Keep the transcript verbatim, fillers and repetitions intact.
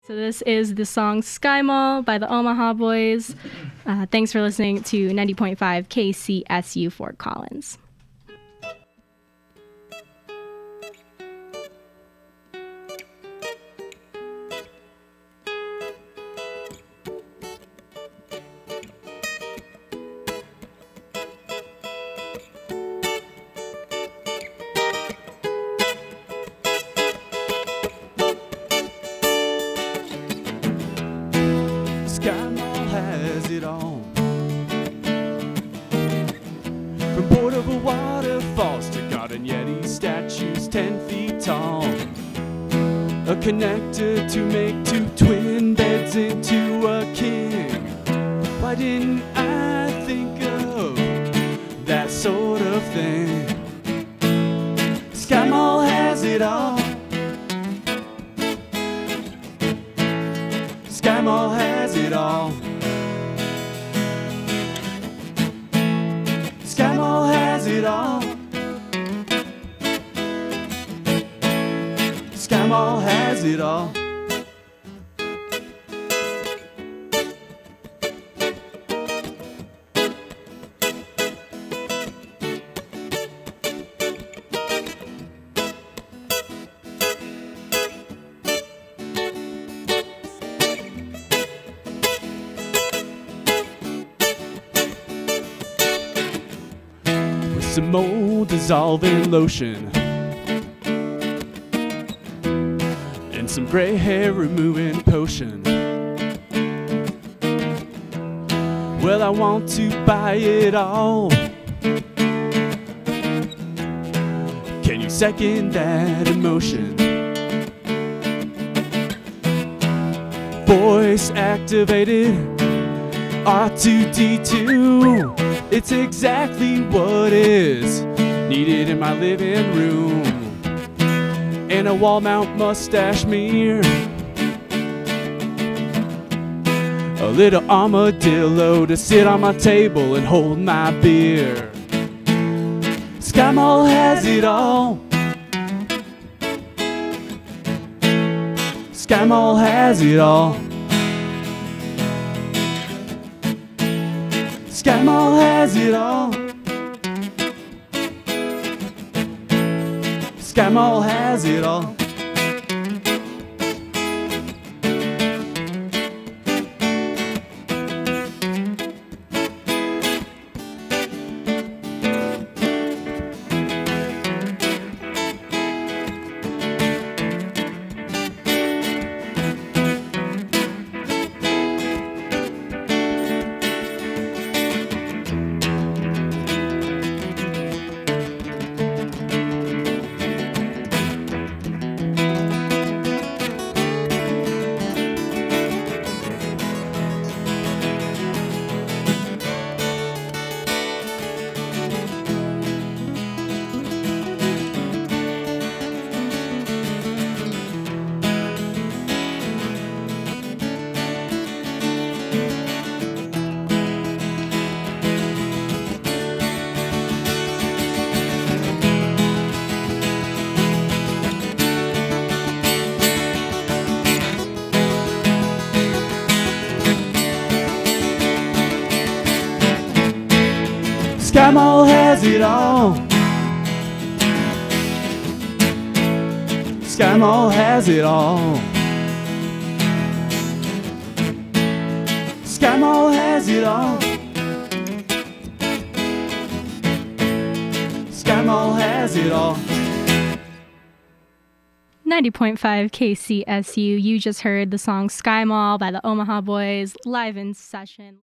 So this is the song Sky Mall by the Omaha Boys. Uh, thanks for listening to ninety point five K C S U Fort Collins. Sky Mall has it all, from portable waterfalls to garden yeti statues ten feet tall, a connector to make two twin beds into a king. Why didn't I think of that sort of thing? Sky Mall has it all. Sky Mall has it all. Sky Mall has it all. Sky Mall has it all. Some mold dissolving lotion and some gray hair removing potion. Well, I want to buy it all. Can you second that emotion? Voice activated R two D two. It's exactly what is needed in my living room. And a wall mount mustache mirror, a little armadillo to sit on my table and hold my beer. Sky Mall has it all. Sky Mall has it all. Sky Mall has it all. Sky Mall has it all. Sky Mall has it all. Sky Mall has it all. Sky Mall has it all. Sky Mall has it all. ninety point five K C S U. You just heard the song Sky Mall by the Omaha Boys live in session.